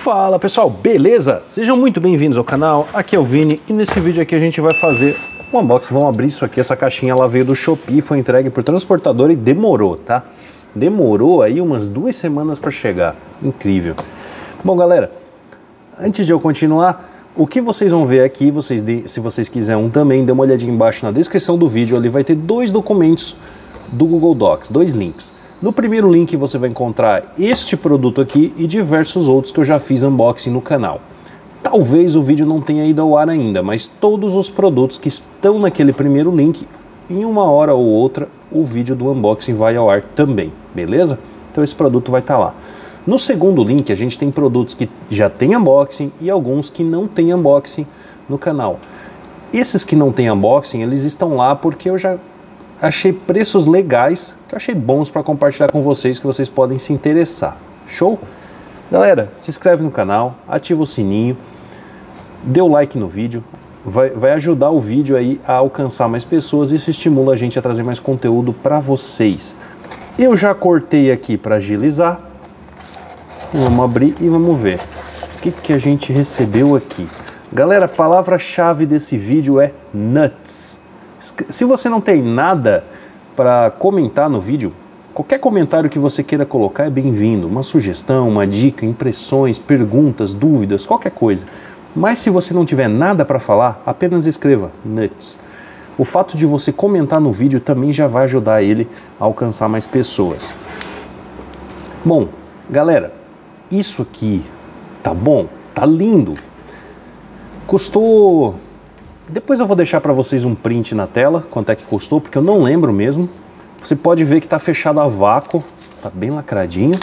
Fala pessoal, beleza? Sejam muito bem-vindos ao canal, aqui é o Vini e nesse vídeo aqui a gente vai fazer um unboxing. Vamos abrir isso aqui, essa caixinha ela veio do Shopee, foi entregue por transportador e demorou, tá? Demorou aí umas 2 semanas para chegar, incrível. Bom galera, antes de eu continuar, o que vocês vão ver aqui, se vocês quiserem também, dê uma olhadinha embaixo na descrição do vídeo, ali vai ter 2 documentos do Google Docs, 2 links. No primeiro link você vai encontrar este produto aqui e diversos outros que eu já fiz unboxing no canal. Talvez o vídeo não tenha ido ao ar ainda, mas todos os produtos que estão naquele primeiro link, em uma hora ou outra, o vídeo do unboxing vai ao ar também, beleza? Então esse produto vai estar lá. No segundo link a gente tem produtos que já tem unboxing e alguns que não tem unboxing no canal. Esses que não tem unboxing, eles estão lá porque eu já achei preços legais, que eu achei bons para compartilhar com vocês, que vocês podem se interessar. Show? Galera, se inscreve no canal, ativa o sininho, dê o like no vídeo, vai ajudar o vídeo aí a alcançar mais pessoas e isso estimula a gente a trazer mais conteúdo para vocês. Eu já cortei aqui para agilizar, vamos abrir e vamos ver o que a gente recebeu aqui. Galera, a palavra-chave desse vídeo é nuts. Se você não tem nada para comentar no vídeo, qualquer comentário que você queira colocar é bem-vindo. Uma sugestão, uma dica, impressões, perguntas, dúvidas, qualquer coisa. Mas se você não tiver nada para falar, apenas escreva nuts. O fato de você comentar no vídeo também já vai ajudar ele a alcançar mais pessoas. Bom, galera, isso aqui tá bom? Tá lindo. Custou... Depois eu vou deixar para vocês um print na tela, quanto é que custou, porque eu não lembro mesmo. Você pode ver que está fechado a vácuo, tá bem lacradinho.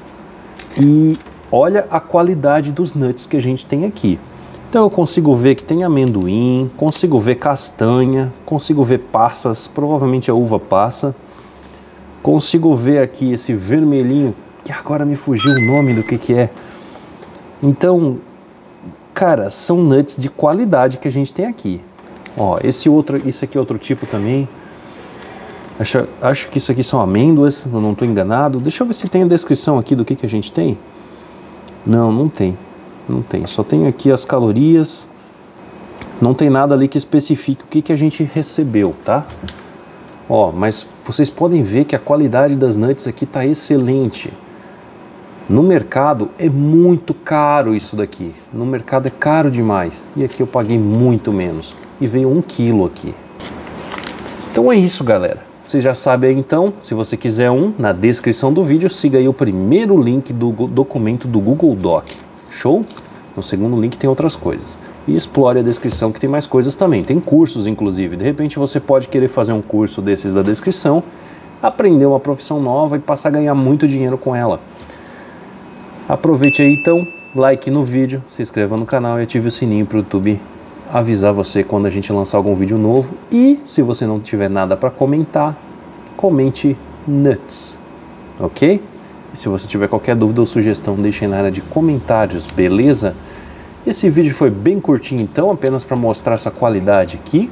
E olha a qualidade dos nuts que a gente tem aqui. Então eu consigo ver que tem amendoim, consigo ver castanha, consigo ver passas, provavelmente é uva passa. Consigo ver aqui esse vermelhinho, que agora me fugiu o nome do que é. Então... cara, são nuts de qualidade que a gente tem aqui. Ó, isso aqui é outro tipo também. Acho que isso aqui são amêndoas, eu não estou enganado. Deixa eu ver se tem a descrição aqui do que a gente tem. Não, não tem. Não tem. Só tem aqui as calorias. Não tem nada ali que especifique o que a gente recebeu, tá? Ó, mas vocês podem ver que a qualidade das nuts aqui tá excelente. No mercado é muito caro isso daqui, no mercado é caro demais e aqui eu paguei muito menos e veio 1 quilo aqui. Então é isso galera, vocês já sabem aí então, se você quiser na descrição do vídeo, siga aí o primeiro link do documento do Google Doc, show? No segundo link tem outras coisas e explore a descrição que tem mais coisas também, tem cursos inclusive, de repente você pode querer fazer um curso desses da descrição, aprender uma profissão nova e passar a ganhar muito dinheiro com ela. Aproveite aí então, like no vídeo, se inscreva no canal e ative o sininho para o YouTube avisar você quando a gente lançar algum vídeo novo. E se você não tiver nada para comentar, comente nuts, ok? E se você tiver qualquer dúvida ou sugestão, deixe na área de comentários, beleza? Esse vídeo foi bem curtinho então, apenas para mostrar essa qualidade aqui.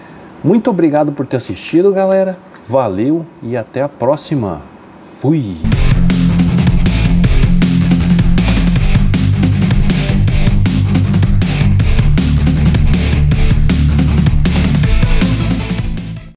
Muito obrigado por ter assistido galera, valeu e até a próxima. Fui!